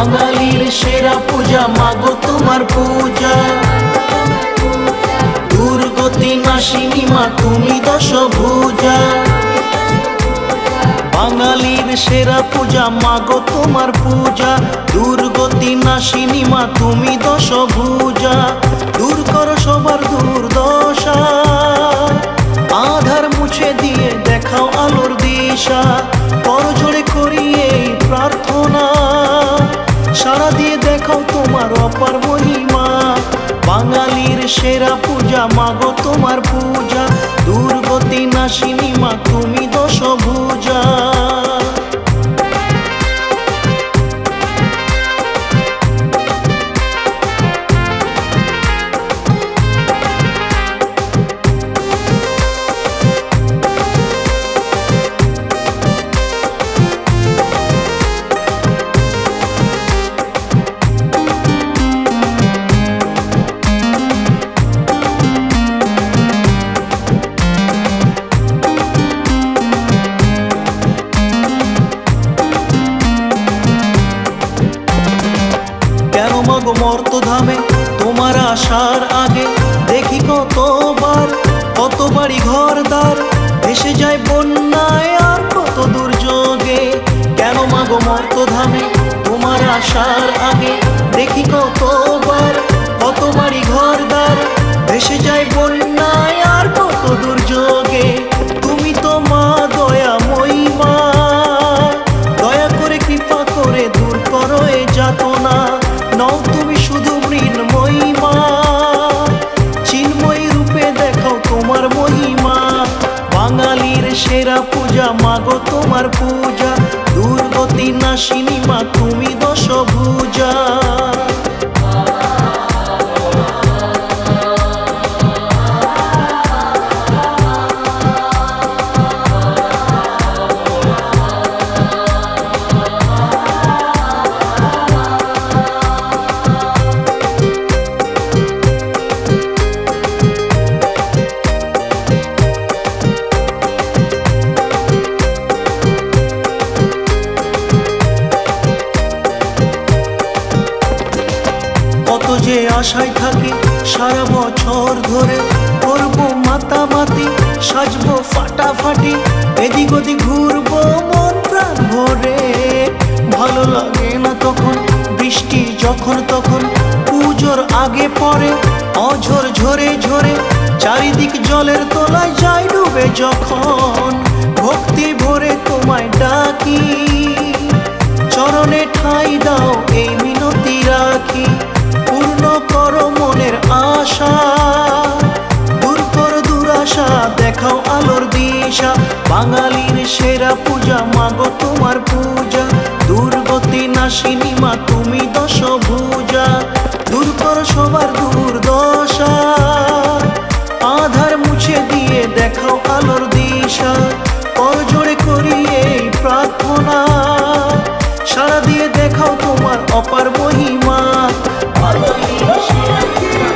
বাঙালির সেরা পূজা মাগো তোমার পূজা। দুর্গতি নাশিনী মা তুমি দশভুজা। বাঙালির সেরা পূজা মাগো তোমার পূজা। দুর্গতি নাশিনী মা তুমি দশভুজা। দূর করো সবার দুর্দশা, আধার মুছে দিয়ে দেখাও আলোর দিশা। করজোড়ে করি এই প্রার্থনা, সারা দিয়ে দেখাও তোমার অপার মহিমা। বাঙালির সেরা পূজা মাগো তোমার পূজা। দুর্গতি নাশিনী মা তুমি দশভুজা। কেন মাগো মর্তধামে তোমার আসার আগে দেখি কতবার, কত বাড়ি ঘর দ্বার ভেসে যায় বন্যায় আর কত দুর্যোগে। কেন মাগো মর্তধামে তোমার আসার আগে দেখি কতবার, কত বাড়ি ঘর দ্বার ভেসে যায় বন্যায় আর কত দুর্যোগে। তুমি তো মা দয়াময়ী মা, দয়া করে কৃপা করে দূর করো এ যাতনা। নও তুমি শুধু মৃন্ময়ী মা, চিন্ময়ী রূপে দেখাও তোমার মহিমা। বাঙালির সেরা পূজা মাগো তোমার পূজা। দুর্গতি নাশিনী মা তুমি দশভুজা। কত যে আশায় থাকি সারা বছর ধরে, করবো মাতামাতি সাজবো ফাটাফাটি, এদিক ওদিক ঘুরবো মন প্রাণ ভরে। ভালো লাগে না তখন বৃষ্টি যখন তখন পুজোর আগে পরে, অঝোর ঝরে ঝরে চারিদিক জলের তলায় যায় ডুবে যখন। ভক্তি ভরে তোমায় ডাকি, চরণে ঠাঁই দাও এই মিনতি রাখি। পূর্ণ করো মনের আশা, দূর করো দুরাশা দেখাও আলোর দিশা। বাঙালির সেরা পূজা মাগো তোমার পূজা। দুর্গতি নাশিনী মা তুমি দশভুজা। দূর করো সবার দুর্দশা, আধার মুছে দিয়ে দেখাও আলোর দিশা। করজোড়ে করি এই প্রার্থনা, সারা দিয়ে দেখাও তোমার অপার মহিমা। বাঙালির সেরা পূজা।